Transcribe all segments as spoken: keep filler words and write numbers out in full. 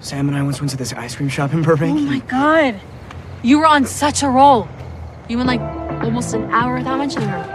Sam and I once went to this ice cream shop in Burbank. Oh my god. You were on such a roll. You went like almost an hour without mentioning her.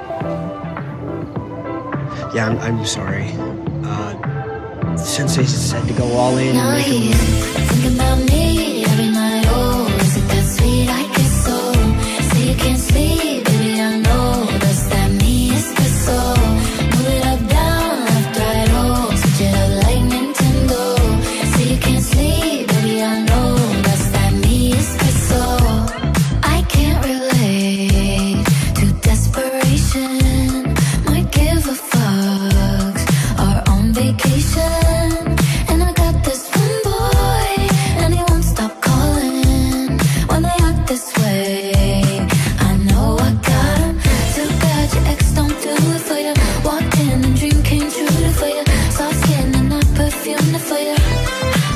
Yeah, I'm, I'm sorry. Uh, Sensei said to go all in and make him... Think about me every night. Oh, is it that sweet? I guess so. Say you can't sleep, baby, I know. Does that mean espresso? Move it up, down, left, right, oh. Switch it up like Nintendo. Say you can't sleep, baby, I know. Does that mean espresso? I can't relate to desperation. Might give a fuck. Are on vacation. And I got this one boy, and he won't stop calling when they act this way. I know I got him. Too bad your ex don't do it for you. Walked in and dream came true for you. Soft skin and not perfume for you.